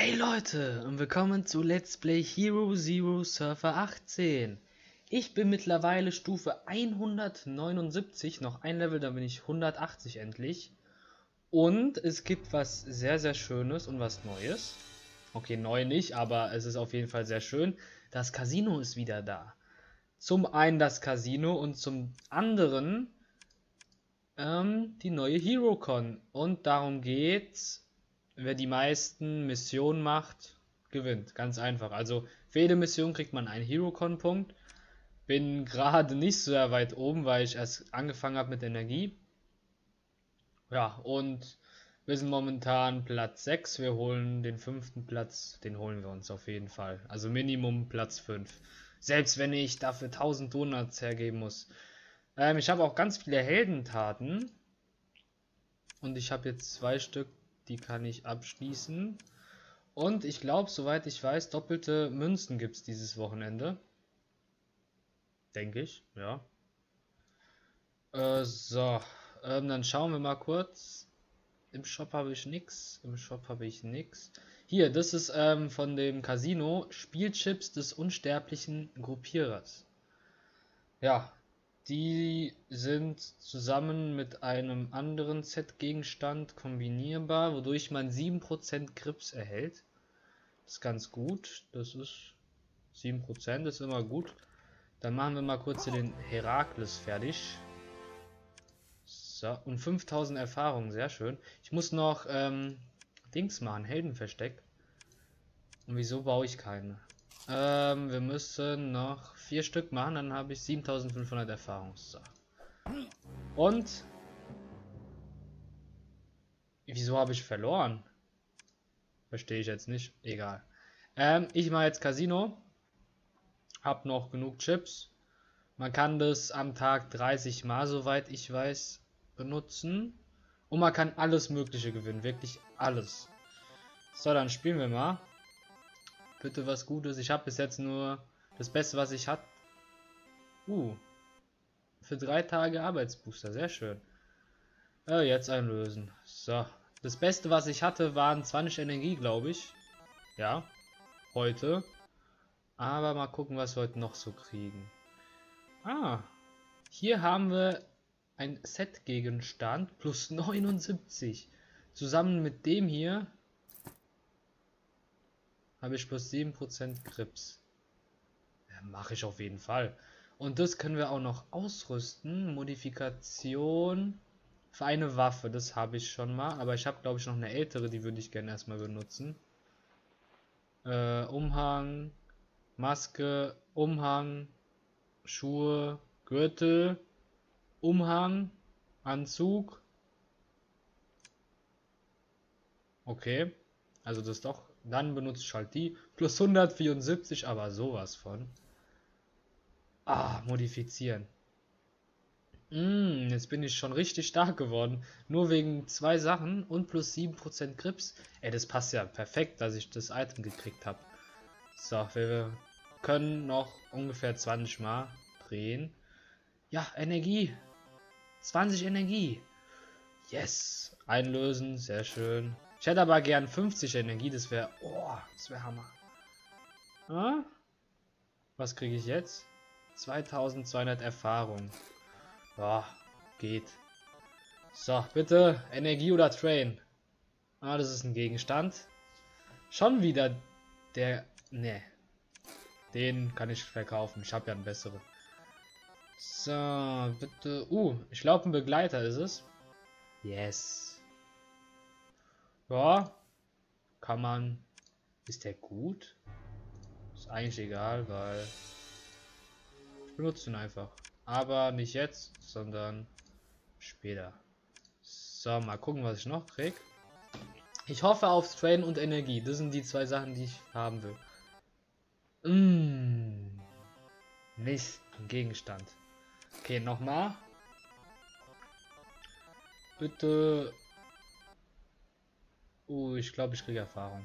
Hey Leute und willkommen zu Let's Play Hero Zero Surfer 18. Ich bin mittlerweile Stufe 179, noch ein Level, dann bin ich 180 endlich. Und es gibt was sehr, sehr Schönes und was Neues. Okay, neu nicht, aber es ist auf jeden Fall sehr schön. Das Casino ist wieder da. Zum einen das Casino und zum anderen die neue HeroCon. Und darum geht's. Wer die meisten Missionen macht, gewinnt. Ganz einfach. Also für jede Mission kriegt man einen HeroCon-Punkt. Bin gerade nicht so weit oben, weil ich erst angefangen habe mit Energie. Ja, und wir sind momentan Platz 6. Wir holen den 5. Platz. Den holen wir uns auf jeden Fall. Also Minimum Platz 5. Selbst wenn ich dafür 1000 Donuts hergeben muss. Ich habe auch ganz viele Heldentaten. Und ich habe jetzt 2 Stück, die kann ich abschließen. Und ich glaube, soweit ich weiß, doppelte Münzen gibt es dieses Wochenende. Denke ich, ja. Dann schauen wir mal kurz. Im Shop habe ich nichts. Im Shop habe ich nichts. Hier, das ist von dem Casino Spielchips des unsterblichen Gruppierers. Ja, die sind zusammen mit einem anderen Set-Gegenstand kombinierbar, wodurch man 7% Grips erhält. Das ist ganz gut. Das ist 7%, ist immer gut. Dann machen wir mal kurz hier den Herakles fertig. So, und 5000 Erfahrungen, sehr schön. Ich muss noch Dings machen, Heldenversteck. Und wieso baue ich keine? Wir müssen noch 4 Stück machen, dann habe ich 7500 Erfahrung. So. Und wieso habe ich verloren? Verstehe ich jetzt nicht. Egal. Ich mache jetzt Casino. Hab noch genug Chips. Man kann das am Tag 30 Mal, soweit ich weiß, benutzen. Und man kann alles Mögliche gewinnen. Wirklich alles. So, dann spielen wir mal. Bitte was Gutes. Ich habe bis jetzt nur das Beste, was ich hatte. Für 3 Tage Arbeitsbooster. Sehr schön. Jetzt einlösen. So. Das Beste, was ich hatte, waren 20 Energie, glaube ich. Ja. Heute. Aber mal gucken, was wir heute noch so kriegen. Hier haben wir ein Set-Gegenstand plus 79. Zusammen mit dem hier habe ich plus 7% Grips. Ja, mache ich auf jeden Fall. Und das können wir auch noch ausrüsten. Modifikation für eine Waffe. Das habe ich schon mal. Aber ich habe, glaube ich, noch eine ältere. Die würde ich gerne erstmal benutzen. Umhang, Maske, Umhang, Schuhe, Gürtel, Umhang, Anzug. Okay. Also das doch. Dann benutze ich halt die. Plus 174, aber sowas von. Modifizieren. Jetzt bin ich schon richtig stark geworden. Nur wegen 2 Sachen und plus 7% Grips. Ey, das passt ja perfekt, dass ich das Item gekriegt habe. So, wir können noch ungefähr 20 Mal drehen. Ja, Energie. 20 Energie. Yes. Einlösen, sehr schön. Ich hätte aber gern 50 Energie, das wäre... Oh, das wäre Hammer. Was kriege ich jetzt? 2200 Erfahrung. Ja, geht. So, bitte Energie oder Train. Das ist ein Gegenstand. Schon wieder der... Ne. Den kann ich verkaufen. Ich habe ja einen besseren. So, bitte... ich glaube ein Begleiter ist es. Yes. Ja, kann man... Ist der gut? Ist eigentlich egal, weil... Ich benutze ihn einfach. Aber nicht jetzt, sondern später. So, mal gucken, was ich noch krieg. Ich hoffe auf Train und Energie. Das sind die 2 Sachen, die ich haben will. Mist, ein Gegenstand. Okay, nochmal. Bitte. Ich glaube, ich kriege Erfahrung.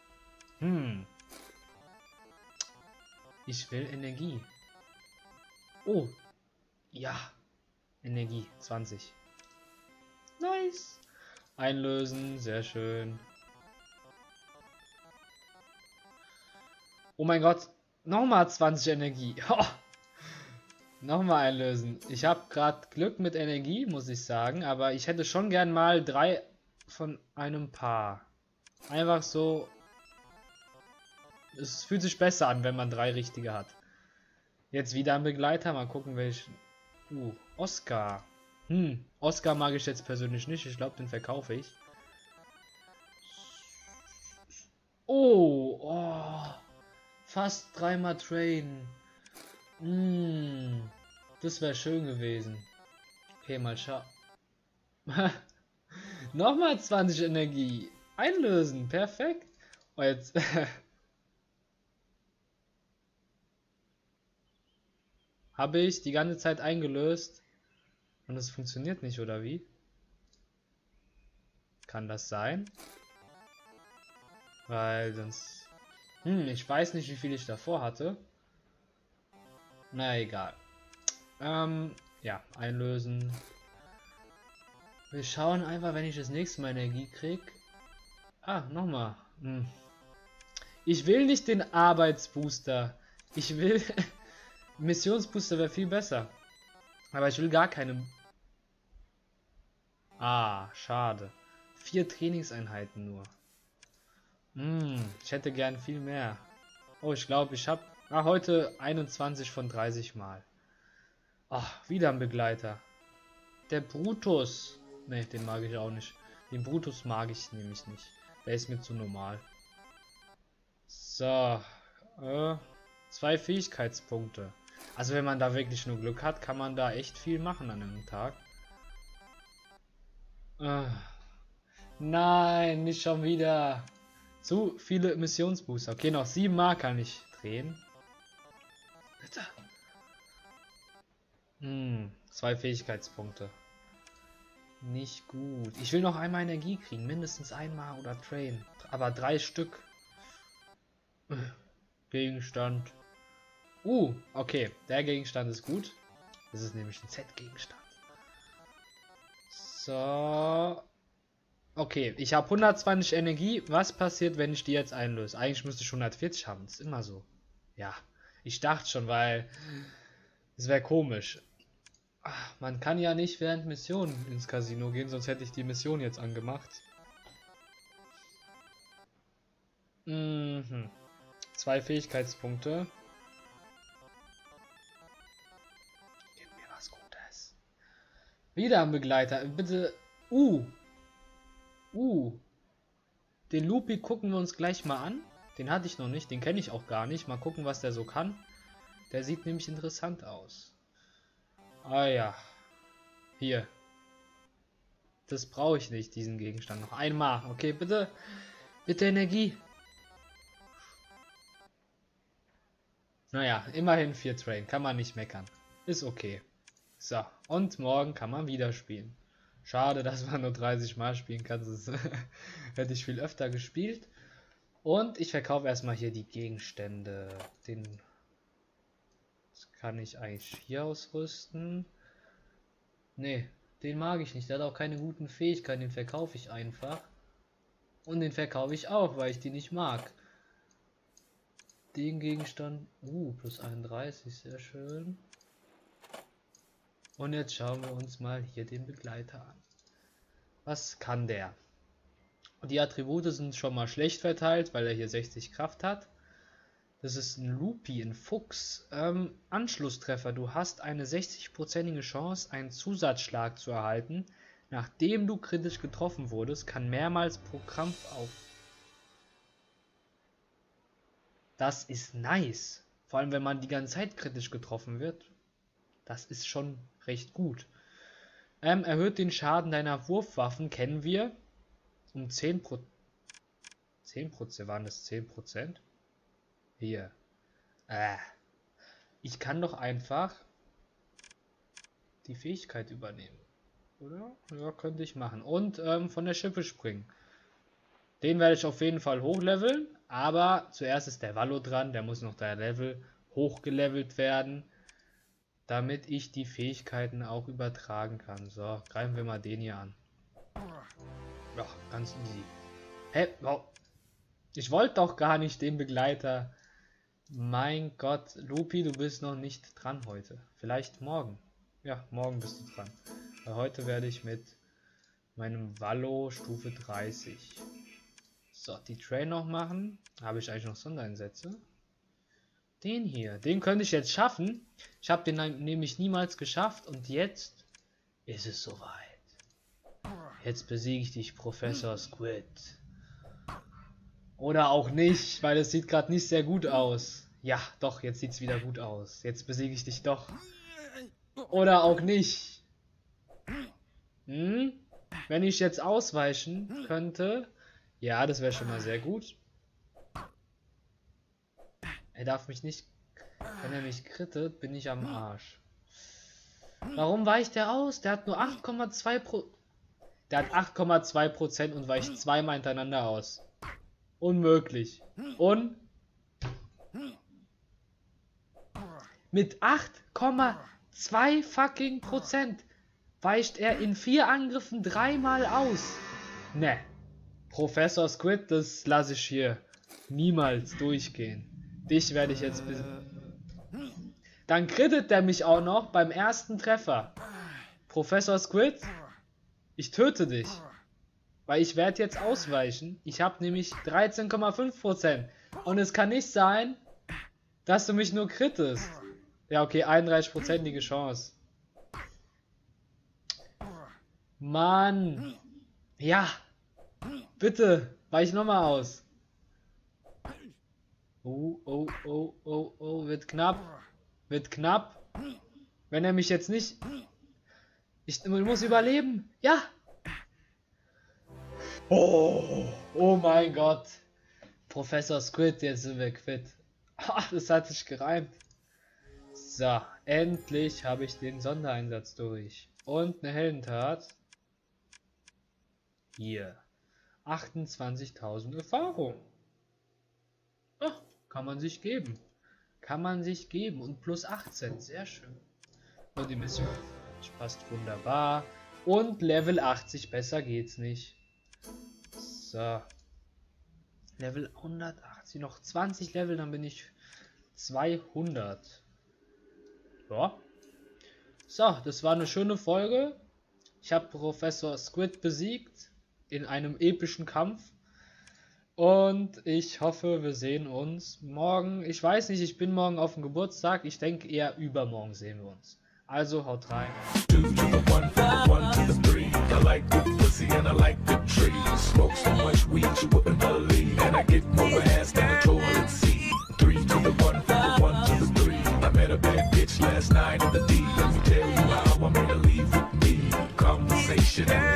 Ich will Energie. Ja. Energie, 20. Nice. Einlösen, sehr schön. Oh mein Gott. Nochmal 20 Energie. Oh. Nochmal einlösen. Ich habe gerade Glück mit Energie, muss ich sagen. Aber ich hätte schon gern mal 3 von einem Paar. Einfach so. Es fühlt sich besser an, wenn man 3 richtige hat. Jetzt wieder ein Begleiter. Mal gucken, welchen. Oscar. Oscar mag ich jetzt persönlich nicht. Ich glaube, den verkaufe ich. Oh. Fast 3-mal Train. Das wäre schön gewesen. Okay, mal schauen. Nochmal 20 Energie. Einlösen. Perfekt. Oh, jetzt. Habe ich die ganze Zeit eingelöst. Und es funktioniert nicht, oder wie? Kann das sein? Weil sonst... ich weiß nicht, wie viel ich davor hatte. Na egal. Ja, einlösen. Wir schauen einfach, wenn ich das nächste Mal Energie krieg. Ah, nochmal. Ich will nicht den Arbeitsbooster. Ich will... Missionsbooster wäre viel besser. Aber ich will gar keine... Ah, schade. 4 Trainingseinheiten nur. Ich hätte gern viel mehr. Oh, ich glaube, ich habe heute 21 von 30 Mal. Ach, wieder ein Begleiter. Der Brutus. Ne, den mag ich auch nicht. Den Brutus mag ich nämlich nicht. Der ist mir zu normal. So. 2 Fähigkeitspunkte. Also wenn man da wirklich nur Glück hat, kann man da echt viel machen an einem Tag. Nein, nicht schon wieder. Zu viele Missionsbooster. Okay, noch 7 Mal kann ich drehen. Bitte. 2 Fähigkeitspunkte. Nicht gut. Ich will noch einmal Energie kriegen. Mindestens einmal oder Train. Aber 3 Stück. Gegenstand. Okay. Der Gegenstand ist gut. Das ist nämlich ein Z-Gegenstand. So. Okay, ich habe 120 Energie. Was passiert, wenn ich die jetzt einlöse? Eigentlich müsste ich 140 haben. Das ist immer so. Ja, ich dachte schon, weil es wäre komisch. Man kann ja nicht während Missionen ins Casino gehen, sonst hätte ich die Mission jetzt angemacht. 2 Fähigkeitspunkte. Gib mir was Gutes. Wieder ein Begleiter. Bitte. Den Lupi gucken wir uns gleich mal an. Den hatte ich noch nicht, den kenne ich auch gar nicht. Mal gucken, was der so kann. Der sieht nämlich interessant aus. Ah ja. Hier. Das brauche ich nicht, diesen Gegenstand. Noch einmal. Okay, bitte. Bitte Energie. Naja, immerhin 4 Train. Kann man nicht meckern. Ist okay. So, und morgen kann man wieder spielen. Schade, dass man nur 30 Mal spielen kann. Das hätte ich viel öfter gespielt. Und ich verkaufe erstmal hier die Gegenstände. Das kann ich eigentlich hier ausrüsten. Nee, den mag ich nicht. Der hat auch keine guten Fähigkeiten. Den verkaufe ich einfach. Und den verkaufe ich auch, weil ich die nicht mag. Den Gegenstand. Plus 31, sehr schön. Und jetzt schauen wir uns mal hier den Begleiter an. Was kann der? Die Attribute sind schon mal schlecht verteilt, weil er hier 60 Kraft hat. Das ist ein Lupi, ein Fuchs. Anschlusstreffer. Du hast eine 60%ige Chance, einen Zusatzschlag zu erhalten, nachdem du kritisch getroffen wurdest, kann mehrmals pro Kampf auf. Das ist nice. Vor allem, wenn man die ganze Zeit kritisch getroffen wird. Das ist schon recht gut. Erhöht den Schaden deiner Wurfwaffen, kennen wir. Um 10%. 10%, waren das 10%? Hier. Ich kann doch einfach die Fähigkeit übernehmen. Oder? Ja, könnte ich machen. Und von der Schippe springen. Den werde ich auf jeden Fall hochleveln. Aber zuerst ist der Wallo dran. Der muss noch der Level hochgelevelt werden, damit ich die Fähigkeiten auch übertragen kann. So, greifen wir mal den hier an. Ja, ganz easy. Hä? Wow. Ich wollte doch gar nicht den Begleiter. Mein Gott, Lupi, du bist noch nicht dran heute. Vielleicht morgen. Ja, morgen bist du dran. Weil heute werde ich mit meinem Wallo Stufe 30. So, die Train noch machen. Habe ich eigentlich noch Sondereinsätze? Den hier, den könnte ich jetzt schaffen. Ich habe den nämlich niemals geschafft und jetzt ist es soweit. Jetzt besiege ich dich, Professor Squid. Oder auch nicht, weil es sieht gerade nicht sehr gut aus. Ja, doch, jetzt sieht es wieder gut aus. Jetzt besiege ich dich doch. Oder auch nicht. Hm? Wenn ich jetzt ausweichen könnte. Ja, das wäre schon mal sehr gut. Er darf mich nicht... Wenn er mich krittet, bin ich am Arsch. Warum weicht er aus? Der hat nur 8,2%. Der hat 8,2% und weicht zweimal hintereinander aus. Unmöglich. Und mit 8,2 fucking Prozent weicht er in 4 Angriffen 3-mal aus. Ne. Professor Squid, das lasse ich hier niemals durchgehen. Dich werde ich jetzt... Dann krittet der mich auch noch beim ersten Treffer. Professor Squid, ich töte dich. Weil ich werde jetzt ausweichen. Ich habe nämlich 13,5%. Und es kann nicht sein, dass du mich nur krittest. Ja, okay, 31%ige Chance. Mann. Ja. Bitte, weich nochmal aus. Oh, wird knapp. Wird knapp. Wenn er mich jetzt nicht... Ich muss überleben. Ja. Oh mein Gott. Professor Squid, jetzt sind wir quitt. Das hat sich gereimt. So, endlich habe ich den Sondereinsatz durch. Und eine Heldentat. Hier. 28.000 Erfahrung. Ach, kann man sich geben. Kann man sich geben. Und plus 18. Sehr schön. Und die Mission passt wunderbar. Und Level 80. Besser geht's nicht. So. Level 180. Noch 20 Level, dann bin ich 200. Ja. So, das war eine schöne Folge. Ich habe Professor Squid besiegt. In einem epischen Kampf. Und ich hoffe, wir sehen uns morgen. Ich weiß nicht, ich bin morgen auf dem Geburtstag. Ich denke eher übermorgen sehen wir uns. Also haut rein. 2 to the 1, from the 1 to the 3. I like good pussy and I like good trees. Smoke so much weed you wouldn't believe. And I get more ass than a toilet seat. 3 to the 1, from the 1 to the 3. I met a bad bitch last night in the D. Let me tell you how I made her leave with me. Conversation and